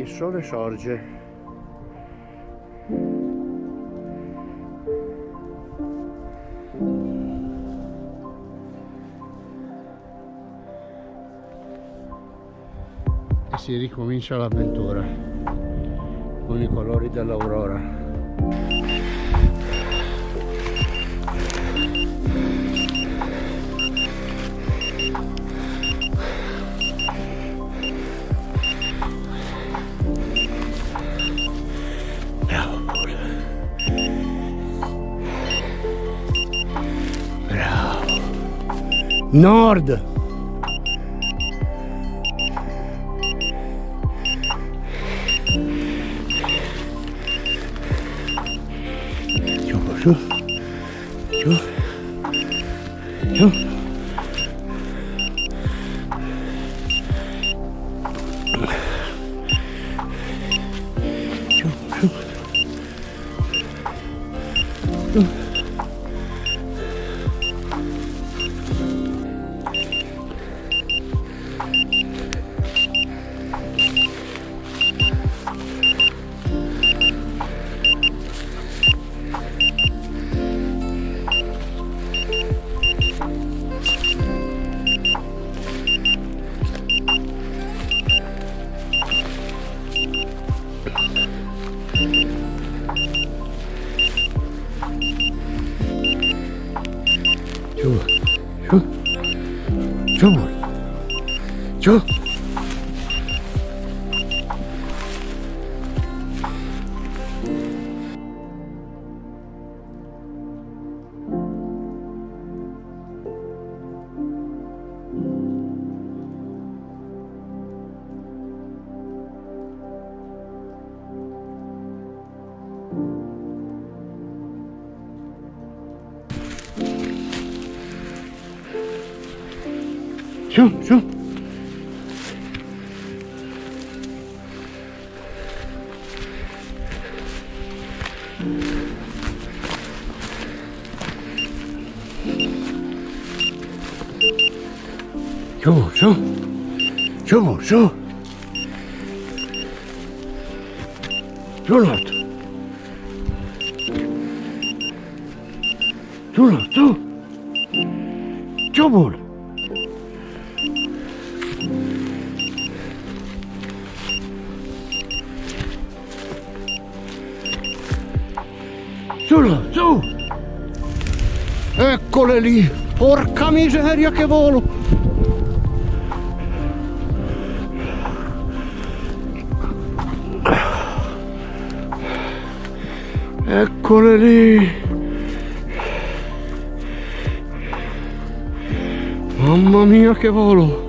il sole sorge. E si ricomincia l'avventura con i colori dell'aurora. Nord. Giù, giù, giù. Giù, giù. Giù. Giù, giù, giù. Giù, giù. Giù, giù. Giù, giù. Giù, Nord. Giù, Nord, giù. Giù, Bull. Su! Eccole lì! Porca miseria che volo! Eccole lì! Mamma mia che volo!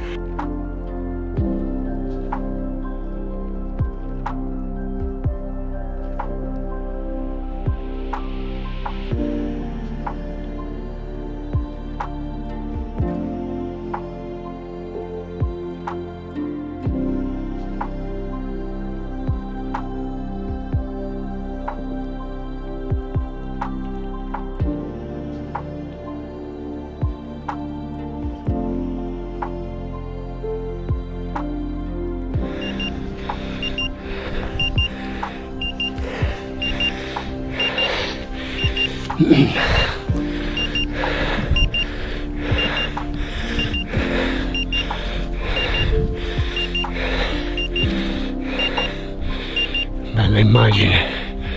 Bella immagine.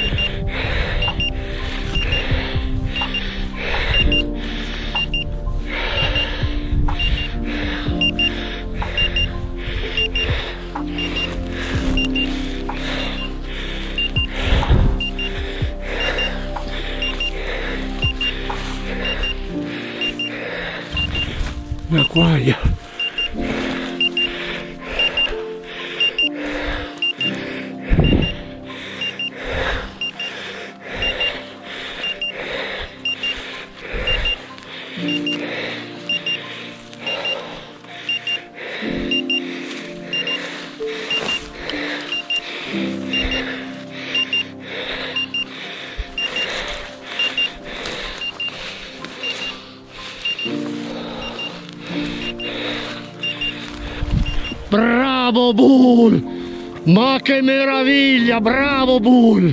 Una quaglia. Bravo Bull! Ma che meraviglia, bravo Bull!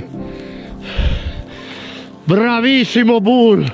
Bravissimo Bull!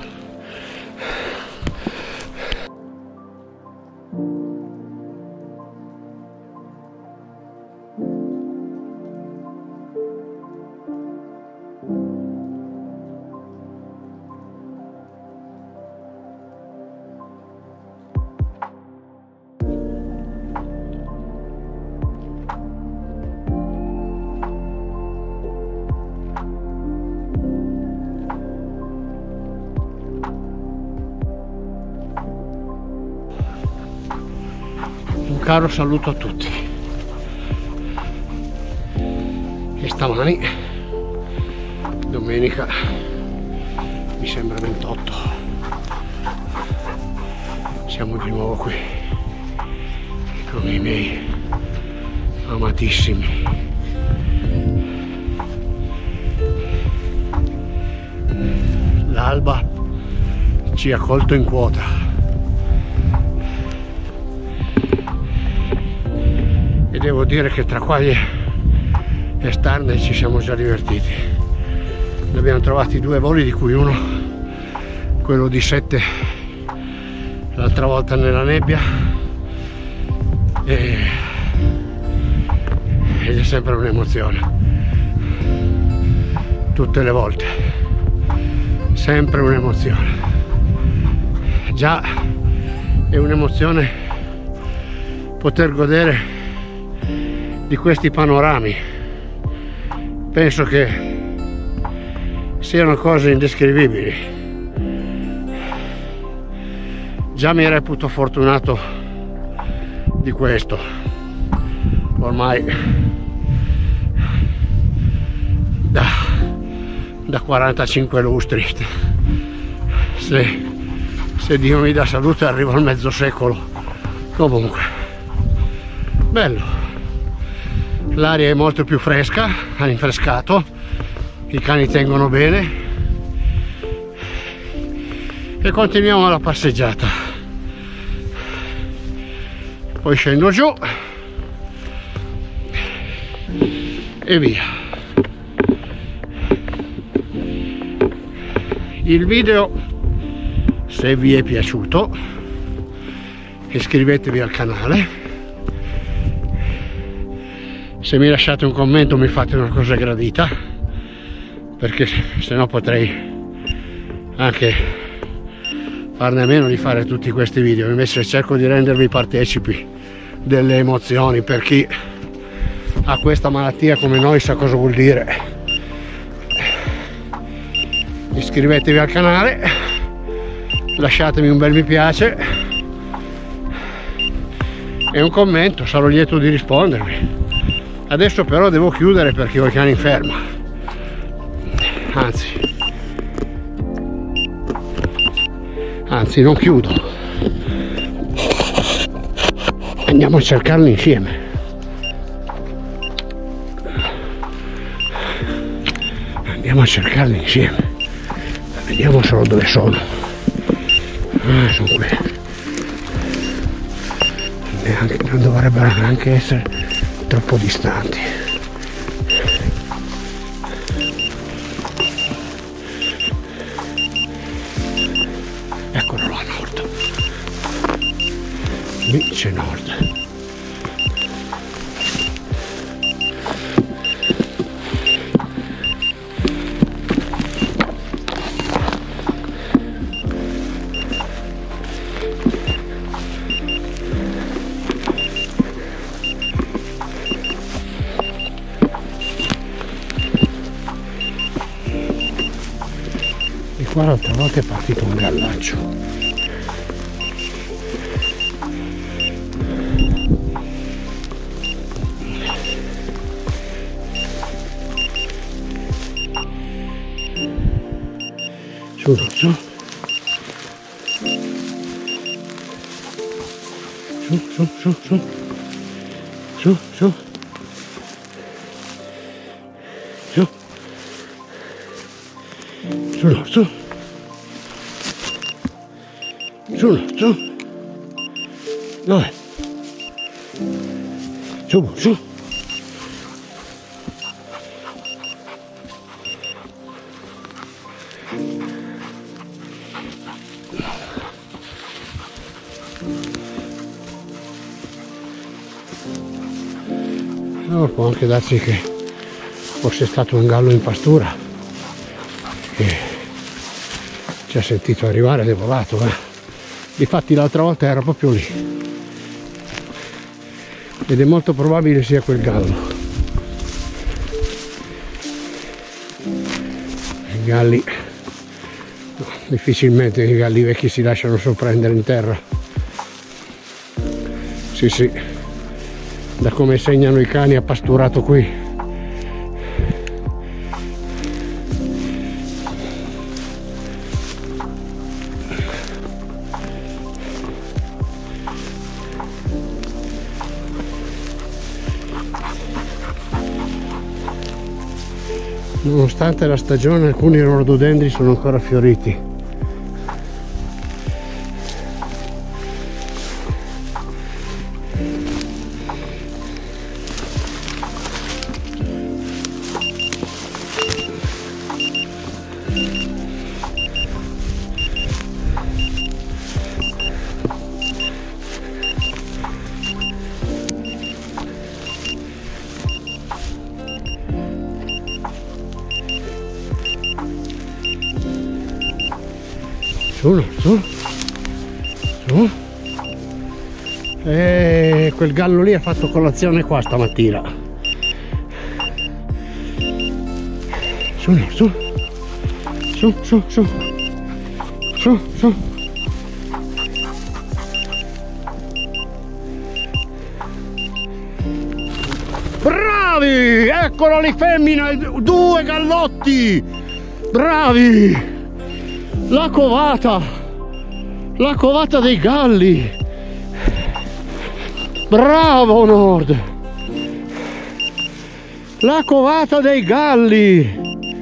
Un caro saluto a tutti. E stamani, domenica, mi sembra 28, siamo di nuovo qui con i miei amatissimi. L'alba ci ha colto in quota. E devo dire che tra quaglie esterne ci siamo già divertiti. Ne abbiamo trovati 2 voli, di cui uno, quello di 7, l'altra volta nella nebbia, ed è sempre un'emozione, tutte le volte, sempre un'emozione. Già è un'emozione poter godere di questi panorami. Penso che siano cose indescrivibili. Già mi reputo fortunato di questo. Ormai da 45 lustri. Se Dio mi dà salute arrivo al mezzo secolo. Comunque, bello. L'aria è molto più fresca, ha rinfrescato, i cani tengono bene e continuiamo la passeggiata. Poi scendo giù e via. Il video, se vi è piaciuto, iscrivetevi al canale. Se mi lasciate un commento mi fate una cosa gradita, perché se no potrei anche farne a meno di fare tutti questi video. Invece cerco di rendervi partecipi delle emozioni. Per chi ha questa malattia come noi sa cosa vuol dire. Iscrivetevi al canale, lasciatemi un bel mi piace e un commento, sarò lieto di rispondervi. Adesso però devo chiudere perché ho i cani in ferma, anzi non chiudo, andiamo a cercarli insieme. Vediamo solo dove sono. Sono qui. Non dovrebbero neanche essere troppo distanti. Eccolo là, Nord. Lì c'è Nord. Qua l'altra volta è partito un gallaccio. Su, su. Su. Sull'orso. Dov'è? Su. Allora può anche darsi che fosse stato un gallo in pastura che ci ha sentito arrivare ed è volato. Difatti l'altra volta era proprio lì ed è molto probabile sia quel gallo. I galli, no, difficilmente i galli vecchi si lasciano sorprendere in terra. Sì, sì, da come segnano i cani ha pasturato qui. Nonostante la stagione, alcuni rododendri sono ancora fioriti. Su. E quel gallo lì ha fatto colazione qua stamattina. Su. Bravi! Eccolo lì, femmina, 2 gallotti! Bravi! La covata dei galli. Bravo Nord, la covata dei galli.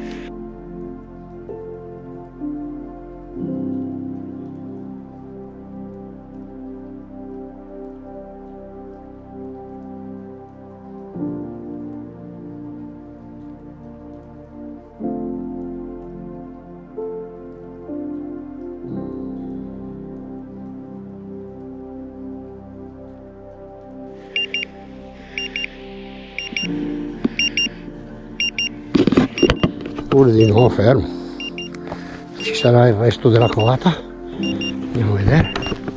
Pure di nuovo fermo. Ci sarà il resto della covata? Andiamo a vedere.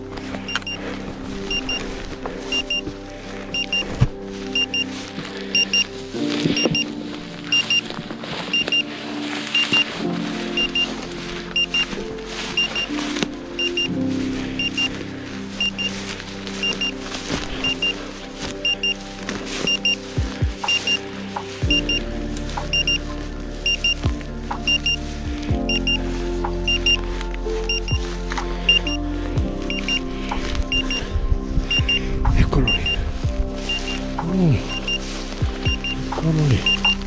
Eccolo lì.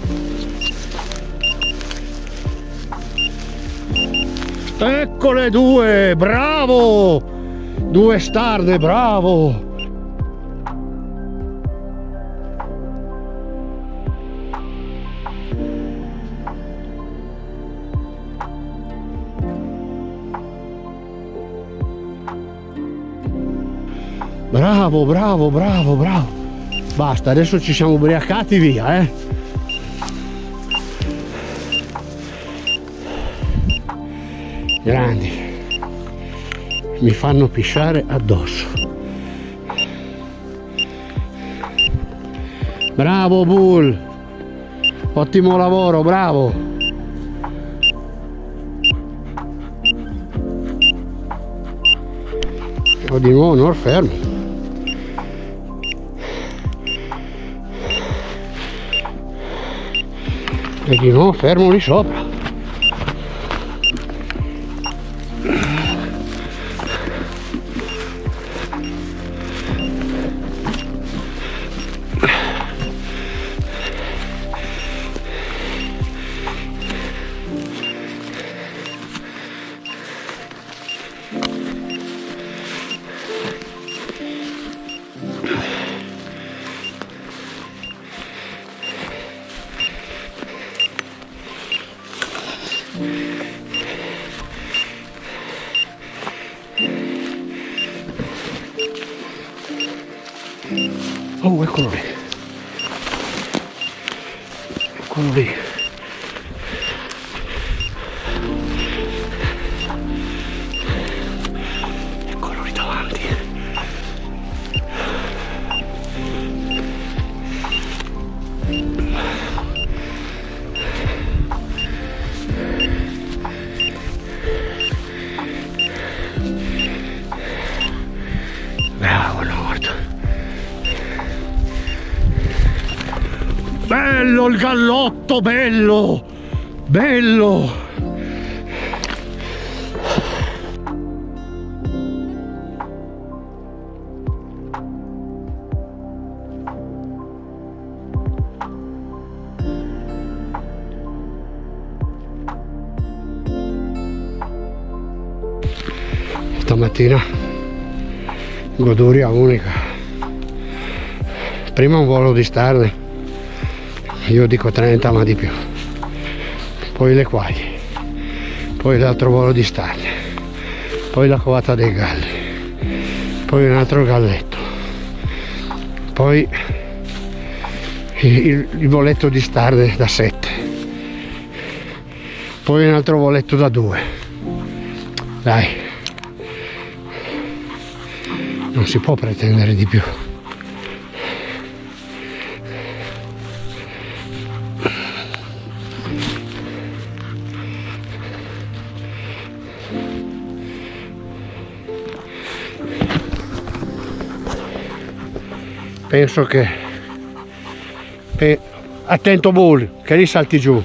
Eccole 2, bravo! 2 starne, bravo! Bravo. Basta, adesso ci siamo ubriacati, via, Grandi. Mi fanno pisciare addosso. Bravo Bull. Ottimo lavoro, bravo. Ho di nuovo non fermo. E di nuovo fermo lì sopra. Oh, eccolo lì. eccolo lì. Eccolo lì davanti. Bravo Nord. Bello il gallotto, bello, bello. Stamattina goduria unica. Prima un volo di Starne, io dico 30 ma di più, poi le quaglie, poi l'altro volo di Starne, poi la covata dei galli, poi un altro galletto, poi il voletto di Starne da 7, poi un altro voletto da 2. Dai, non si può pretendere di più. Penso che attento Bull, che lì salti giù.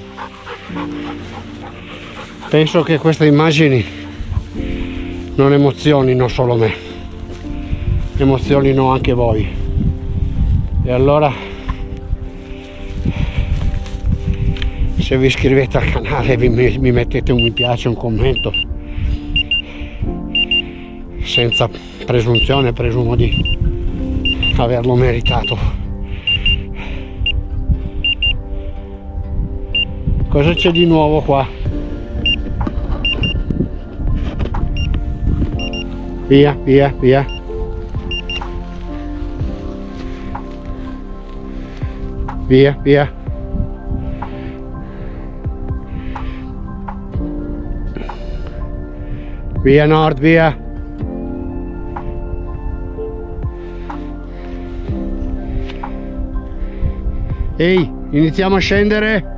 Penso che queste immagini non emozionino solo me, emozionino anche voi. E allora, se vi iscrivete al canale, mi mettete un mi piace, un commento, senza presunzione, presumo di averlo meritato. Cosa c'è di nuovo qua? Via, via, via. Via, via. Via Nord, via. Ehi, iniziamo a scendere.